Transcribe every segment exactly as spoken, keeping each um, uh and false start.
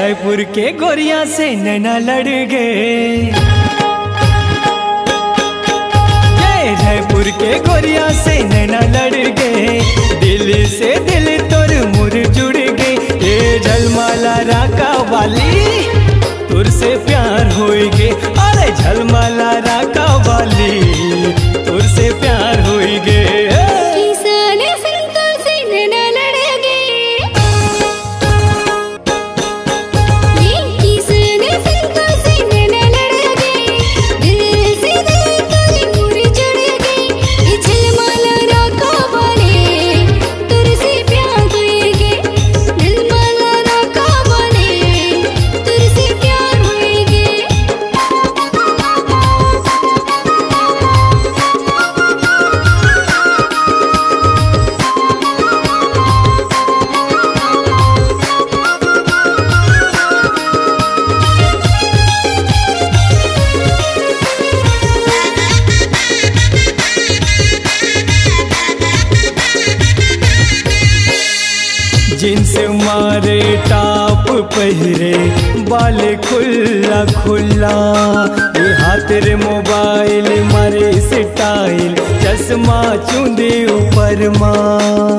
जयपुर के गोरिया से नैना लड़ गए, जयपुर के गोरिया से नैना लड़ गए, दिल से दिल तोर मुर जुड़ गए। ए झलमाला राका वाली तुर से प्यार होई गे, अरे झलमाला राका वाली तुर से प्यार होई गे। जींस मारे टाप पहरे, बाल खुल्ला खुल्ला, ये हाथ रे मोबाइल मारे स्टाइल, चश्मा चूंदे ऊपर माँ।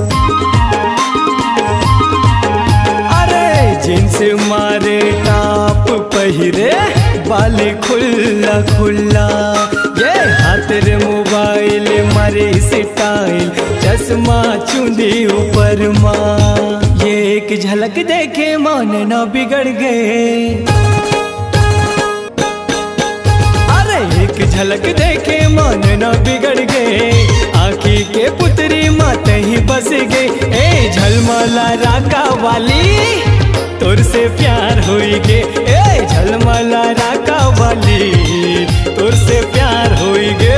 अरे जींस मारे टाप पहरे, बाल खुल्ला खुल्ला, ये हाथ रे मोबाइल मारे स्टाइल, चश्मा चूंदे ऊपर माँ। ये एक झलक देखे मान न बिगड़ गए, अरे एक झलक देखे मान न बिगड़ गए, आँखी के पुतरी माते ही बस गए। ए झलमाला राका वाली तुर से प्यार होई गे, ए झलमाला राका वाली तुर से प्यार होई गे।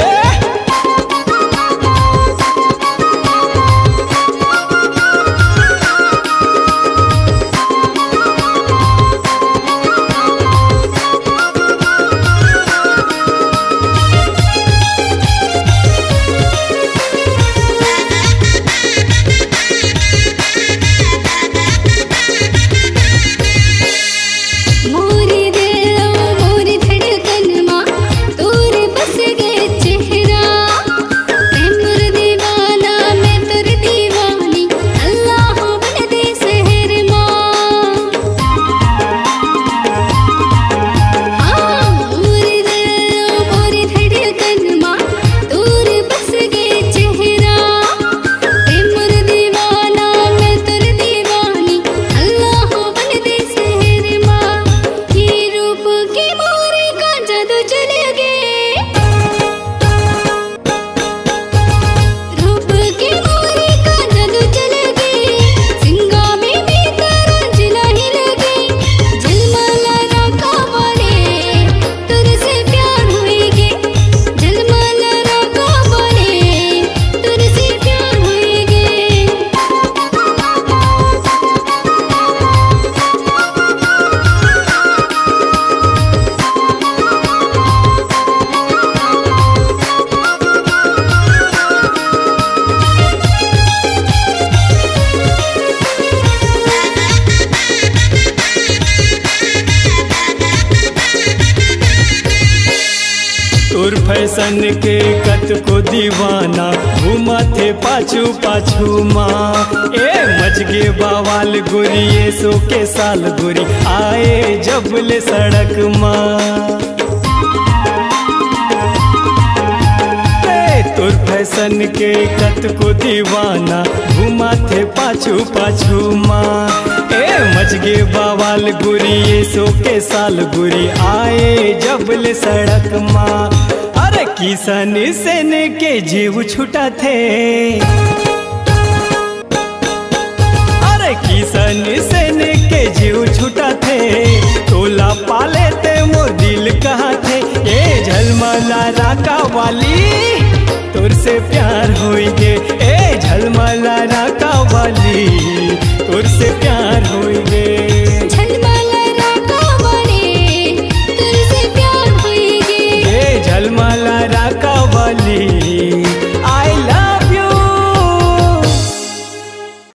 फैशन के कत को दीवाना, घुमा थे पाछू पाछू माँ। ए मजगे बावाल गुरिये सो के साल गुरी, आए जबले सड़क माँ। तुर फैशन के कत को दीवाना, घुमा थे पाछू पाछू माँ। ए मजगे बावाल गुरिये सो के साल गुरी, आए जबले सड़क माँ। अरे किसान सेन के जीव छूटा थे, अरे किसान सेन के जीव छूटा थे, तोला पाले ते मोर दिल कहाँ थे। ये झलमाला राका वाली तुर से प्यार होई गे,